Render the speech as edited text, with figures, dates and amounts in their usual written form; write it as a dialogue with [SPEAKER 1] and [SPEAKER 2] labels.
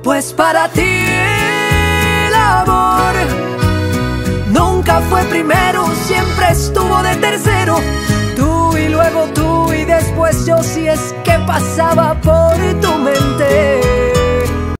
[SPEAKER 1] Pues para ti el amor nunca fue primero, siempre estuvo de tercero. Tú y luego tú y después yo, si es que pasaba por tu mente.